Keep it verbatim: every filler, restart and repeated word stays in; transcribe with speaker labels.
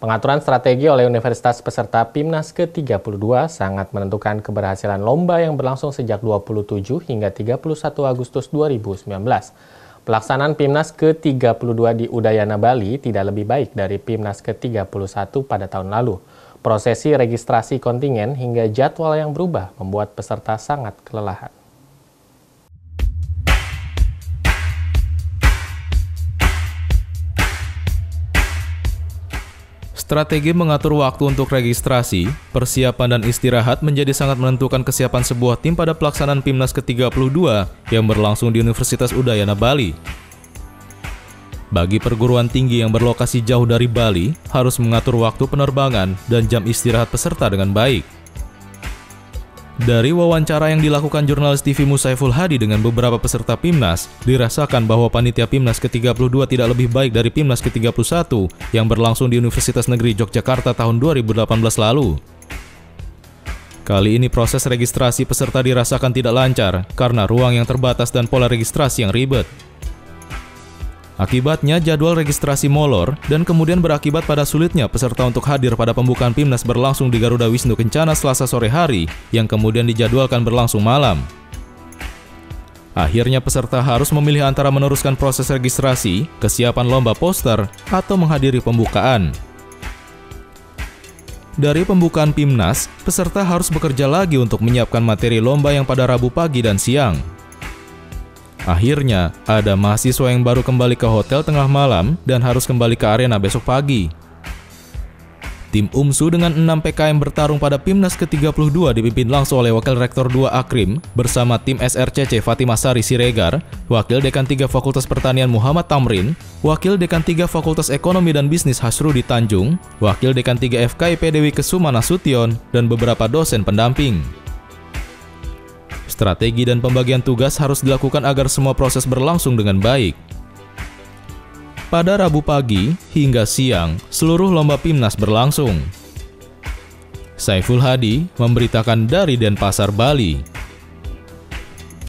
Speaker 1: Pengaturan strategi oleh universitas peserta PIMNAS ke tiga puluh dua sangat menentukan keberhasilan lomba yang berlangsung sejak dua puluh tujuh hingga tiga puluh satu Agustus dua ribu sembilan belas. Pelaksanaan PIMNAS ke tiga puluh dua di Udayana, Bali tidak lebih baik dari PIMNAS ke tiga puluh satu pada tahun lalu. Prosesi registrasi kontingen hingga jadwal yang berubah membuat peserta sangat kelelahan.
Speaker 2: Strategi mengatur waktu untuk registrasi, persiapan dan istirahat menjadi sangat menentukan kesiapan sebuah tim pada pelaksanaan PIMNAS ke tiga puluh dua yang berlangsung di Universitas Udayana, Bali. Bagi perguruan tinggi yang berlokasi jauh dari Bali, harus mengatur waktu penerbangan dan jam istirahat peserta dengan baik. Dari wawancara yang dilakukan jurnalis T V Musaiful Hadi dengan beberapa peserta PIMNAS, dirasakan bahwa panitia PIMNAS ke tiga puluh dua tidak lebih baik dari PIMNAS ke tiga puluh satu yang berlangsung di Universitas Negeri Yogyakarta tahun dua ribu delapan belas lalu. Kali ini proses registrasi peserta dirasakan tidak lancar karena ruang yang terbatas dan pola registrasi yang ribet. Akibatnya jadwal registrasi molor dan kemudian berakibat pada sulitnya peserta untuk hadir pada pembukaan PIMNAS berlangsung di Garuda Wisnu Kencana Selasa sore hari yang kemudian dijadwalkan berlangsung malam. Akhirnya peserta harus memilih antara meneruskan proses registrasi, kesiapan lomba poster, atau menghadiri pembukaan. Dari pembukaan PIMNAS, peserta harus bekerja lagi untuk menyiapkan materi lomba yang pada Rabu pagi dan siang. Akhirnya, ada mahasiswa yang baru kembali ke hotel tengah malam dan harus kembali ke arena besok pagi. Tim U M S U dengan enam P K M bertarung pada PIMNAS ke tiga puluh dua dipimpin langsung oleh Wakil Rektor dua Akrim bersama tim S R C C Fatimah Sari Siregar, Wakil Dekan tiga Fakultas Pertanian Muhammad Tamrin, Wakil Dekan tiga Fakultas Ekonomi dan Bisnis Hasrudi Tanjung, Wakil Dekan tiga F K I P Dewi Kesuma Nasution, dan beberapa dosen pendamping. Strategi dan pembagian tugas harus dilakukan agar semua proses berlangsung dengan baik. Pada Rabu pagi hingga siang, seluruh lomba PIMNAS berlangsung. Saiful Hadi memberitakan dari Denpasar, Bali.